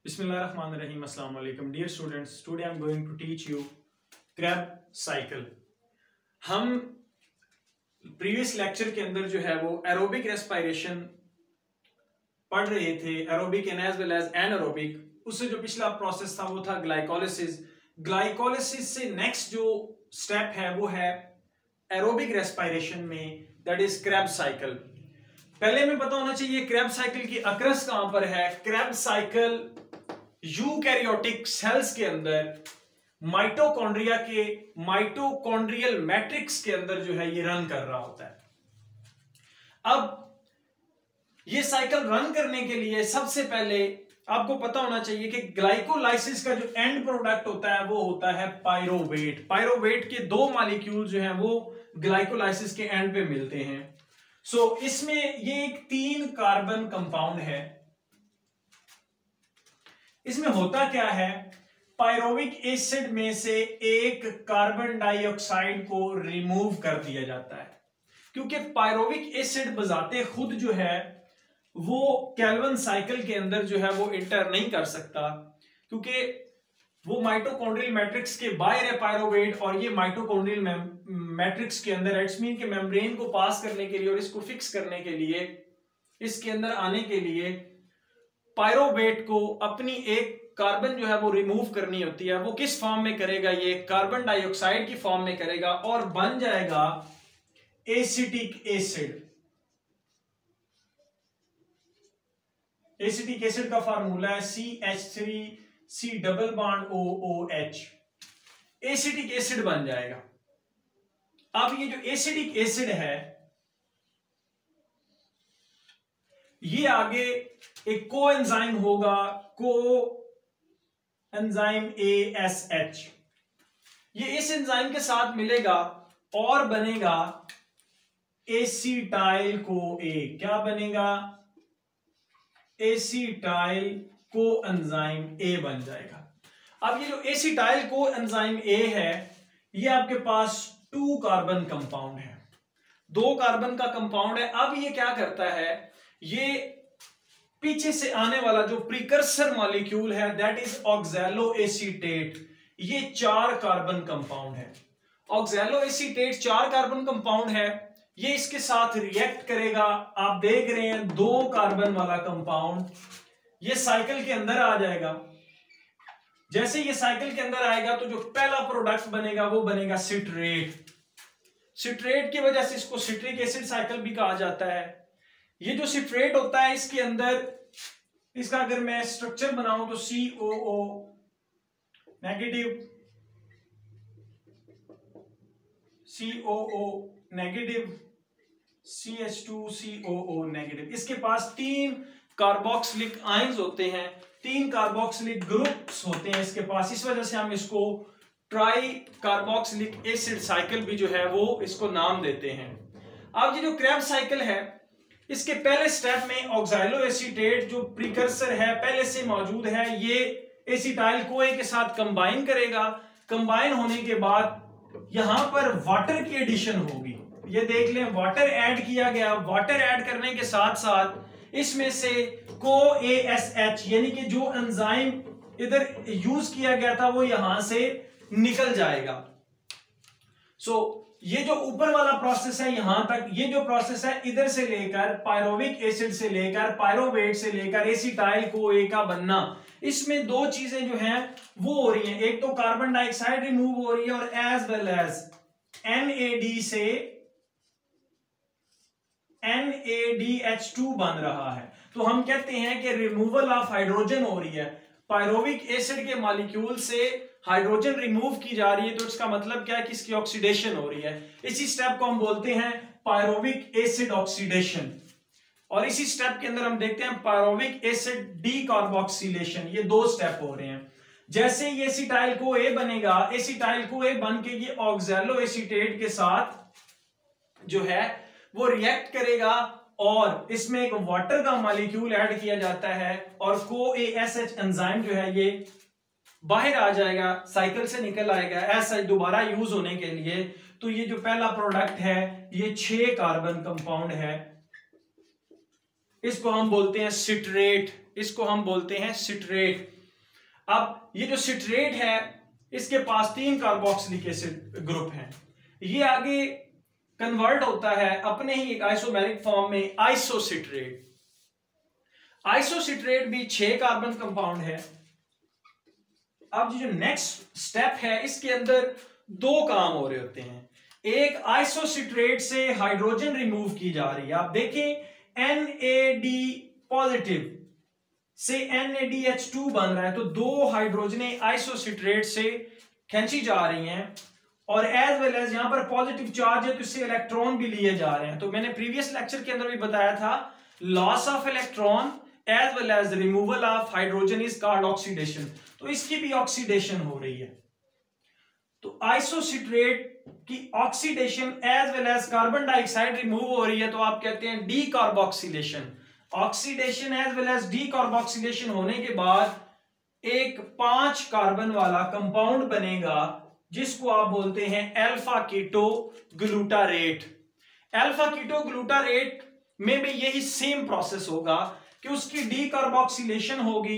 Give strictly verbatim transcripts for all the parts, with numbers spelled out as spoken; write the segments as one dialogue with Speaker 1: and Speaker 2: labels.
Speaker 1: Bismillahirrahmanirrahim. Assalamu alaikum. Dear students, today I am going to teach you Krebs cycle. हम previous lecture के अंदर जो है वो एरोबिक रेस्पिरेशन पढ़ रहे थे, aerobic and as well as anaerobic. उससे जो पिछला प्रोसेस था वो था ग्लाइकोलिसिस। ग्लाइकोलिसिस से नेक्स्ट जो स्टेप है वो है एरोबिक रेस्पिरेशन में, दैट इज क्रेब्स साइकिल। पहले हमें पता होना चाहिए क्रेब्स साइकिल की अक्रस कहां पर है। क्रेब्स साइकिल यूकैरियोटिक सेल्स के अंदर माइटोकॉन्ड्रिया के माइटोकॉन्ड्रियल मैट्रिक्स के अंदर जो है ये रन कर रहा होता है। अब ये साइकिल रन करने के लिए सबसे पहले आपको पता होना चाहिए कि ग्लाइकोलाइसिस का जो एंड प्रोडक्ट होता है वो होता है पायरोवेट। पायरोवेट के दो मॉलिक्यूल जो हैं वो ग्लाइकोलाइसिस के एंड पे मिलते हैं। सो so, इसमें ये एक तीन कार्बन कंपाउंड है। इसमें होता क्या है, पायरोविक एसिड में से एक कार्बन डाइऑक्साइड को रिमूव कर दिया जाता है, क्योंकि पायरोविक एसिड बजाते खुद जो है वो कैल्विन साइकिल के अंदर जो है वो इंटर नहीं कर सकता, क्योंकि वो माइटोकॉन्ड्रियल मैट्रिक्स के बाहर है पायरोवेट, और ये माइटोकॉन्ड्रियल मैट्रिक्स के अंदर एट्समीन के मेम्ब्रेन को पास करने के लिए और इसको फिक्स करने के लिए, इसके अंदर आने के लिए पायरोवेट को अपनी एक कार्बन जो है वो रिमूव करनी होती है। वो किस फॉर्म में करेगा, ये कार्बन डाइऑक्साइड की फॉर्म में करेगा और बन जाएगा एसिटिक एसिड। एसिटिक एसिड का फार्मूला है C H three C double bond O O H. Acetic acid बन जाएगा। अब ये जो एसिटिक एसिड है ये आगे एक को एंजाइम होगा, को एंजाइम ए एस एच। ये इस एंजाइम के साथ मिलेगा और बनेगा एसिटाइल को ए। क्या बनेगा, एसिटाइल को एंजाइम ए बन जाएगा। अब ये जो एसिटाइल को एंजाइम ए है ये आपके पास टू कार्बन कंपाउंड है, दो कार्बन का कंपाउंड है। अब ये क्या करता है, ये पीछे से आने वाला जो प्रीकर्सर मॉलिक्यूल है दैट इज ऑक्सैलो एसीटेट, ये चार कार्बन कंपाउंड है। ऑक्सैलो एसीटेट चार कार्बन कंपाउंड है, ये इसके साथ रिएक्ट करेगा। आप देख रहे हैं दो कार्बन वाला कंपाउंड ये साइकिल के अंदर आ जाएगा। जैसे ये साइकिल के अंदर आएगा तो जो पहला प्रोडक्ट बनेगा वो बनेगा सिट्रेट। सिट्रेट की वजह से इसको सिट्रिक एसिड साइकिल भी कहा जाता है। ये जो सिट्रेट होता है इसके अंदर, इसका अगर मैं स्ट्रक्चर बनाऊं तो C O O negative, C O O negative, C H two C O O negative. इसके पास तीन कार्बोक्सिलिक आयंस होते हैं, तीन कार्बोक्सिलिक ग्रुप्स होते हैं इसके पास। इस वजह से हम इसको ट्राई कार्बोक्सिलिक एसिड साइकिल भी जो है वो इसको नाम देते हैं। अब ये जो क्रेब्स साइकिल है इसके पहले स्टेप में ऑक्सैलो एसीटेट जो प्रीकर्सर है पहले से मौजूद है, ये एसिटाइल कोए के साथ कंबाइन करेगा। कंबाइन होने के बाद यहां पर वाटर की एडिशन होगी। ये देख लें वाटर ऐड किया गया। वाटर ऐड करने के साथ साथ इसमें से को ए एस एच यानी कि जो एंजाइम इधर यूज किया गया था वो यहां से निकल जाएगा। सो so, ये जो ऊपर वाला प्रोसेस है यहां तक, ये जो प्रोसेस है इधर से लेकर पायरोविक एसिड से लेकर पायरोवेट से लेकर एसिटाइल को ए का बनना, इसमें दो चीजें जो हैं वो हो रही हैं। एक तो कार्बन डाइऑक्साइड रिमूव हो रही है और as well as N A D से N A D H two बन रहा है। तो हम कहते हैं कि रिमूवल ऑफ हाइड्रोजन हो रही है। पायरोविक एसिड के मॉलिक्यूल से हाइड्रोजन रिमूव की जा रही है, तो इसका मतलब क्या है कि इसकी ऑक्सीडेशन हो रही है। इसी स्टेप को हम बोलते हैं पायरोविक एसिड ऑक्सीडेशन। और इसी स्टेप के अंदर हम देखते हैं पायरोविक एसिड डीकार्बोक्सिलेशन। ये दो स्टेप हो रहे हैं। जैसे ये एसिटाइल को ए बनेगा, एसिटाइल को ए बन के ये ऑक्सैलो एसीटेट के साथ जो है वो रिएक्ट करेगा और इसमें एक वाटर का मॉलिक्यूल ऐड किया जाता है और को ए एस एच एंजाइम जो है ये बाहर आ जाएगा, साइकिल से निकल आएगा ऐसा दोबारा यूज होने के लिए। तो ये जो पहला प्रोडक्ट है ये छह कार्बन कंपाउंड है, इसको हम बोलते हैं सिट्रेट। इसको हम बोलते हैं सिट्रेट। अब ये जो सिट्रेट है इसके पास तीन कार्बोक्सिलिक एसिड ग्रुप हैं, ये आगे कन्वर्ट होता है अपने ही एक आइसोमेरिक फॉर्म में आइसोसिट्रेट। आइसोसिट्रेट भी छह कार्बन कंपाउंड है। अब जो नेक्स्ट स्टेप है इसके अंदर दो काम हो रहे होते हैं। एक, आइसोसिट्रेट से हाइड्रोजन रिमूव की जा रही है। आप देखें एन ए डी पॉजिटिव से N A D H two बन रहा है, तो दो हाइड्रोजनें आइसोसिट्रेट से खींची जा रही हैं और एज वेल एज यहां पर पॉजिटिव चार्ज है तो इससे इलेक्ट्रॉन भी लिए जा रहे हैं। तो मैंने प्रीवियस लेक्चर के अंदर भी बताया था, loss of electron as well as removal of hydrogen is called oxidation. तो इसकी भी ऑक्सीडेशन हो रही है। तो आइसोसिट्रेट की oxidation as well as carbon dioxide remove हो रही है, तो आप कहते हैं decarboxylation. Oxidation as well as decarboxylation होने के बाद एक पांच कार्बन वाला कंपाउंड बनेगा जिसको आप बोलते हैं alpha keto glutarate. Alpha keto glutarate में भी यही सेम प्रोसेस होगा कि उसकी डी कार्बोक्सिलेशन होगी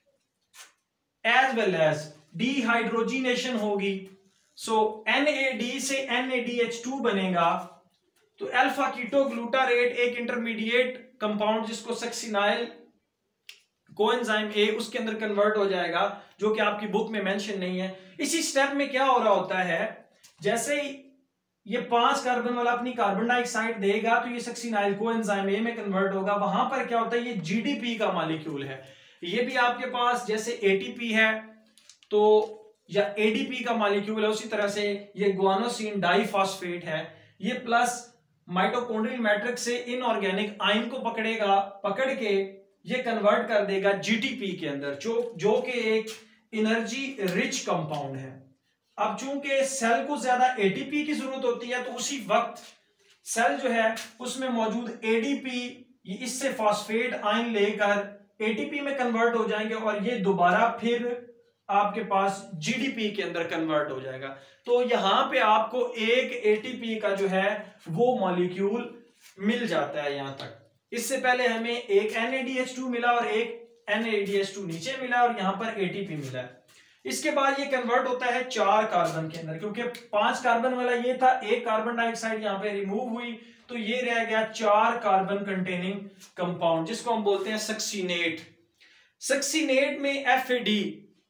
Speaker 1: एज वेल एज डीहाइड्रोजिनेशन होगी। सो एन ए डी से N A D H two बनेगा। तो अल्फा कीटो ग्लूटारेट एक इंटरमीडिएट कंपाउंड जिसको सक्सिनाइल कोएंजाइम ए उसके अंदर कन्वर्ट हो जाएगा, जो कि आपकी बुक में मेंशन नहीं है। इसी स्टेप में क्या हो रहा होता है, जैसे ही ये पांच कार्बन वाला अपनी कार्बन डाइऑक्साइड देगा तो ये सक्सिनाइल कोएंजाइम ए में कन्वर्ट होगा। वहां पर क्या होता है, ये जीडीपी का मॉलिक्यूल है। ये भी आपके पास जैसे एटीपी है तो या एडीपी का मॉलिक्यूल है, उसी तरह से ये गुआनोसिन डाइफॉस्फेट है। ये प्लस माइटोकॉन्ड्रियल मैट्रिक्स से इनऑर्गेनिक आयन को पकड़ेगा, पकड़ के ये कन्वर्ट कर देगा जीटीपी के अंदर, जो जो कि एक एनर्जी रिच कंपाउंड है। अब चूंकि सेल को ज्यादा एटीपी की जरूरत होती है, तो उसी वक्त सेल जो है उसमें मौजूद एडीपी इससे फॉस्फेट आयन लेकर एटीपी में कन्वर्ट हो जाएंगे और ये दोबारा फिर आपके पास जीडीपी के अंदर कन्वर्ट हो जाएगा। तो यहां पे आपको एक एटीपी का जो है वो मॉलिक्यूल मिल जाता है यहां तक। इससे पहले हमें एक N A D H two मिला और एक N A D H two नीचे मिला और यहां पर एटीपी मिला है। इसके बाद ये कन्वर्ट होता है चार कार्बन के अंदर, क्योंकि पांच कार्बन वाला ये था, एक कार्बन डाइऑक्साइड यहां पे रिमूव हुई तो ये रह गया चार कार्बन कंटेनिंग कंपाउंड, जिसको हम बोलते हैं सक्सीनेट। सक्सीनेट में F A D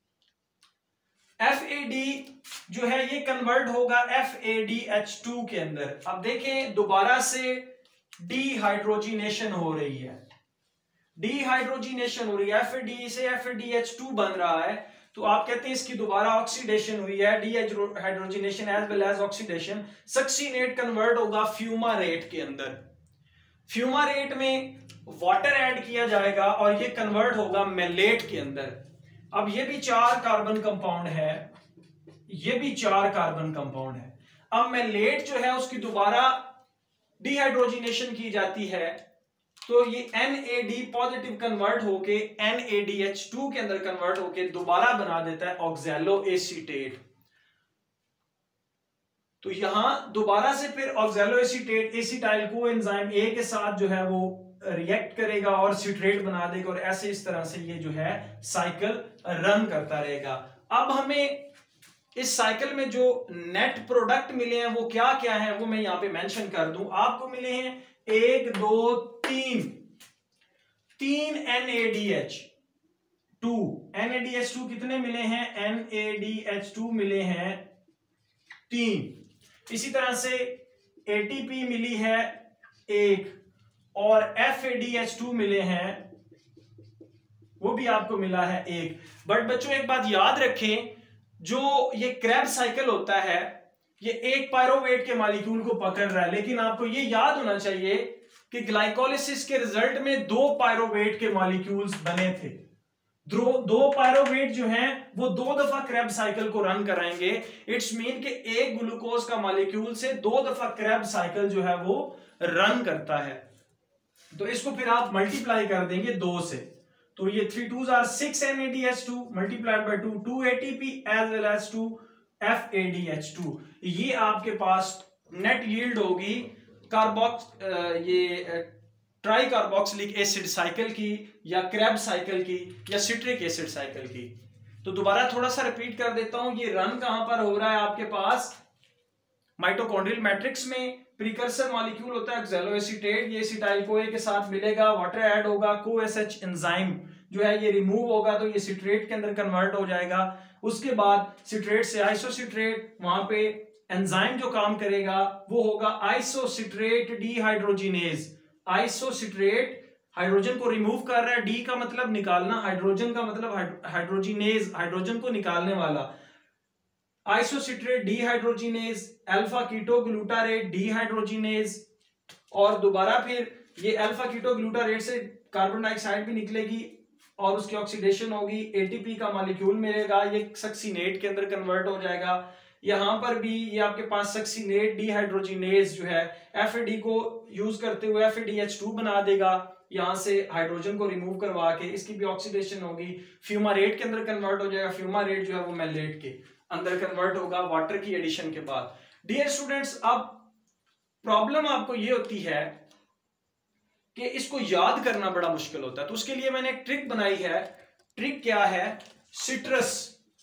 Speaker 1: F A D जो है ये कन्वर्ट होगा F A D H two के अंदर। अब देखें दोबारा से डीहाइड्रोजिनेशन हो रही है, डीहाइड्रोजिनेशन हो रही है, एफ ए डी से F A D H two बन रहा है, तो आप कहते हैं इसकी दोबारा ऑक्सीडेशन हुई है, dehydrogenation as well as oxidation. Succinate convert होगा फ्यूमारेट के अंदर। फ्यूमारेट में वाटर ऐड किया जाएगा और ये कन्वर्ट होगा मेलेट के अंदर। अब ये भी चार कार्बन कंपाउंड है, ये भी चार कार्बन कंपाउंड है। अब मेलेट जो है उसकी दोबारा डीहाइड्रोजिनेशन की जाती है, तो ये N A D positive convert होके N A D H two के अंदर कन्वर्ट होके दोबारा बना देता है ऑक्सैलो एसीटेट। तो यहां दोबारा से फिर oxaloacetate acetyl coenzyme A के साथ जो है वो रिएक्ट करेगा और सिट्रेट बना देगा और ऐसे इस तरह से ये जो है साइकिल रन करता रहेगा। अब हमें इस साइकिल में जो नेट प्रोडक्ट मिले हैं वो क्या क्या है वो मैं यहां पे मेंशन कर दूं। आपको मिले हैं एक दो तीन तीन N A D H two N A D H two कितने मिले हैं, N A D H two मिले हैं तीन। इसी तरह से ए टी पी मिली है एक और F A D H two मिले हैं, वो भी आपको मिला है एक। बट बच्चों एक बात याद रखें, जो ये क्रैब साइकिल होता है ये एक पायरोवेट के मॉलिक्यूल को पकड़ रहा है, लेकिन आपको ये याद होना चाहिए कि ग्लाइकोलिसिस के रिजल्ट में दो पायरोवेट के मॉलिक्यूल्स बने थे। दो दो पायरोवेट जो हैं वो दो दफा क्रैब साइकिल को रन कराएंगे। इट्स मीन कि एक ग्लूकोज का मॉलिक्यूल से दो दफा क्रैब साइकिल जो है वो रन करता है। तो इसको फिर आप मल्टीप्लाई कर देंगे दो से, तो ये three two are six N A D H two multiplied by two two A T P as well as two F A D H two. ये आपके पास नेट यील्ड होगी कार्बोक्स ये ट्राई कार्बोक्सिलिक एसिड साइकिल की या Krebs cycle की या citric acid cycle की। तो दोबारा थोड़ा सा रिपीट कर देता हूं, ये रन कहां पर हो रहा है आपके पास माइटोकॉन्ड्रियल मैट्रिक्स में। प्रीकर्सर मॉलिक्यूल होता है ऑक्सैलोएसीटेट, ये एसिटाइल कोए के साथ मिलेगा, वाटर ऐड होगा, को एस एच एंजाइम जो है ये रिमूव होगा तो ये सिट्रेट के अंदर कन्वर्ट हो जाएगा। उसके बाद सिट्रेट से आइसोसिट्रेट, वहां पे एंजाइम जो काम करेगा वो होगा आइसोसिट्रेट डीहाइड्रोजिनेज। आइसोसिट्रेट हाइड्रोजन को रिमूव कर रहा है, डी का मतलब निकालना, हाइड्रोजन का मतलब हाइड्रोजिनेज हाइड्रोजन को निकालने वाला। Isocitrate dehydrogenase, alpha ketoglutarate dehydrogenase, और दोबारा फिर ये अल्फा कीटोग्लूटारेट से कार्बन डाइऑक्साइड भी निकलेगी और उसकी ऑक्सीडेशन होगी, एटीपी का मॉलिक्यूल मिलेगा, ये सक्सीनेट के अंदर कन्वर्ट हो जाएगा। यहां पर भी ये आपके पास सक्सीनेट डीहाइड्रोजिनेज जो है एफ ए डी को यूज करते हुए F A D H two बना देगा, यहां से हाइड्रोजन को रिमूव करवा के इसकी भी ऑक्सीडेशन होगी, फ्यूमारेट के अंदर कन्वर्ट हो जाएगा। फ्यूमारेट जो है वो मेलेट के अंदर कन्वर्ट होगा वाटर की एडिशन के बाद। डियर स्टूडेंट्स, अब प्रॉब्लम आपको ये होती है कि इसको याद करना बड़ा मुश्किल होता है, तो उसके लिए मैंने एक ट्रिक बनाई है। ट्रिक क्या है? Citrus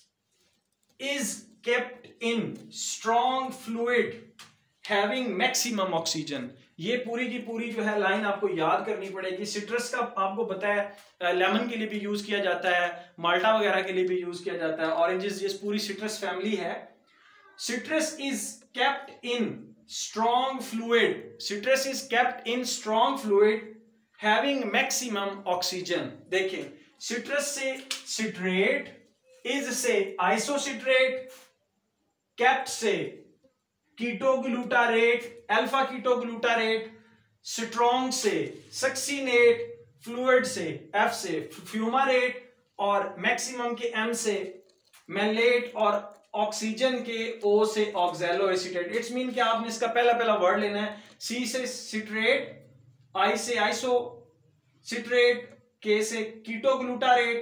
Speaker 1: is kept in strong fluid having maximum oxygen. ये पूरी की पूरी जो है लाइन आपको याद करनी पड़ेगी। सिट्रस का आपको पता है लेमन के लिए भी यूज किया जाता है, माल्टा वगैरह के लिए भी यूज किया जाता है, ऑरेंजेस, ये पूरी सिट्रस फैमिली है। Citrus is kept in strong fluid, citrus is kept in strong fluid having maximum oxygen। देखिए citrus से citrate, is से isocitrate, kept से कीटोग्लूटारेट, अल्फा कीटोग्लूटारेट, strong से सक्सीनेट, फ्लूइड से F से फ्यूमारेट, और मैक्सिमम के M से मेलेट, और ऑक्सीजन के O से ऑक्सैलोएसीटेट। इट्स मीन कि आपने इसका पहला पहला वर्ड लेना है। C से सिट्रेट, I से आइसोसिट्रेट, K से कीटोग्लूटारेट,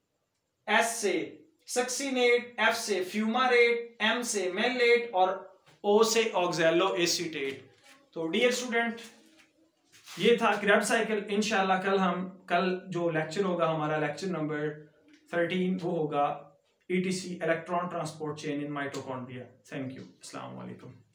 Speaker 1: S से सक्सीनेट, F से फ्यूमारेट, M से मेलेट, और O से ऑक्सैलोएसीटेट। तो डियर स्टूडेंट, ये था क्रैब साइकिल। इंशाल्लाह कल हम कल जो लेक्चर होगा हमारा लेक्चर नंबर थर्टीन, वो होगा E T C, electron transport chain in mitochondria. Thank you. Assalamu alaikum.